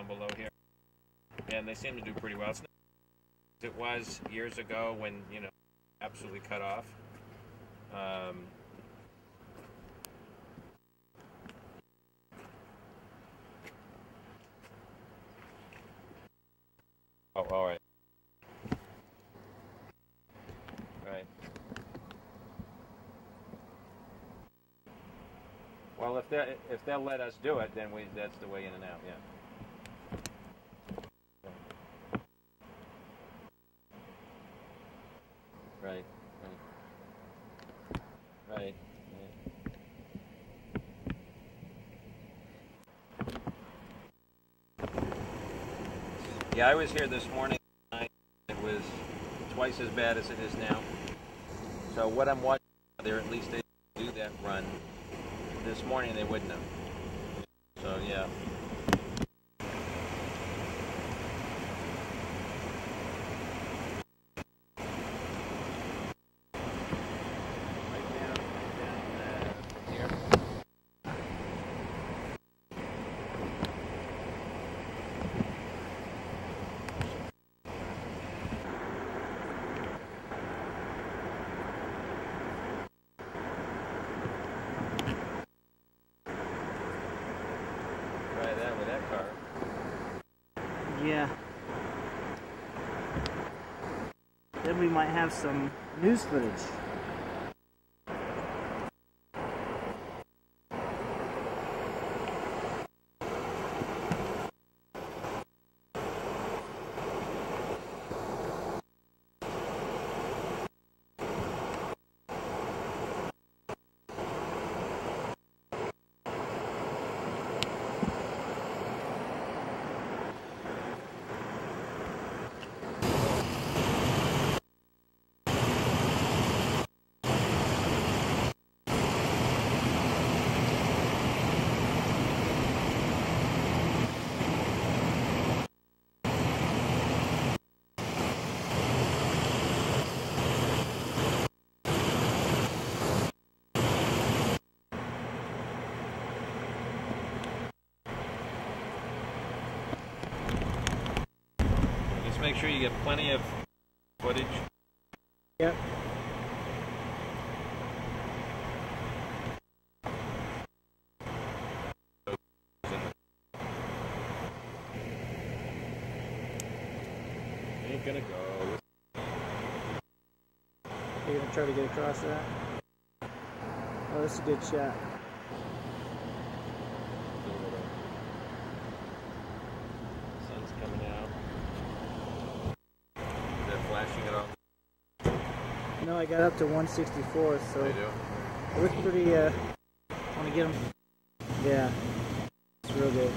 down below here. And they seem to do pretty well. It's not as it was years ago when, you know, absolutely cut off. Oh, all right. Right. Well, if they'll let us do it, then that's the way in and out. Yeah. Right. Right. Right. Yeah, I was here this morning. It was twice as bad as it is now. So what I'm watching, there at least they do that run. This morning they wouldn't have. So yeah. Yeah. Then we might have some news footage. Make sure you get plenty of footage. Yep. Ain't gonna go. You're gonna try to get across that? Oh, that's a good shot. Sun's coming out. Flashing it off. No, I got up to 164, so They do? it looks pretty, want to get them? Yeah, it's real good.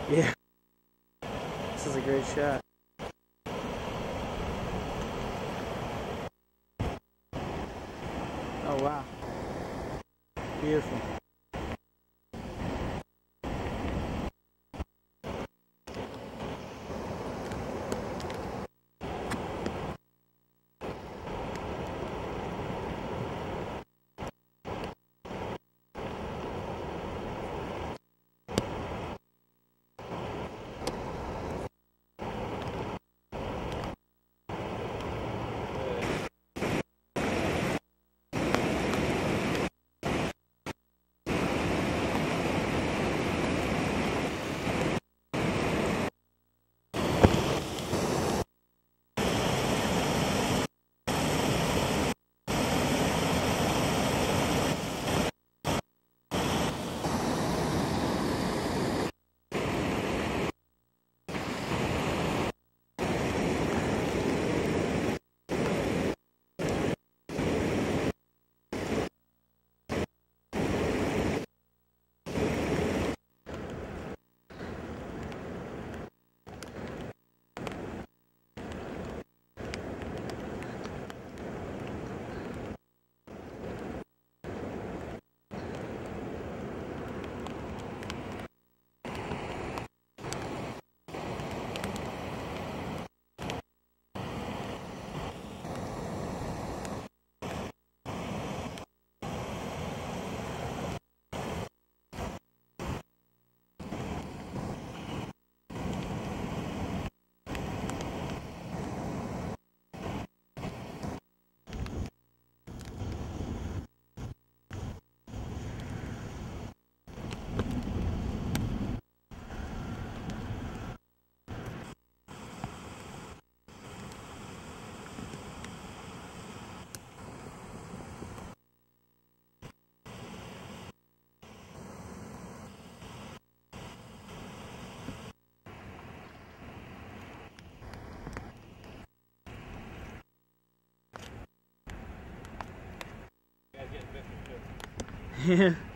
Yeah. This is a great shot. Oh wow. Beautiful. Yeah.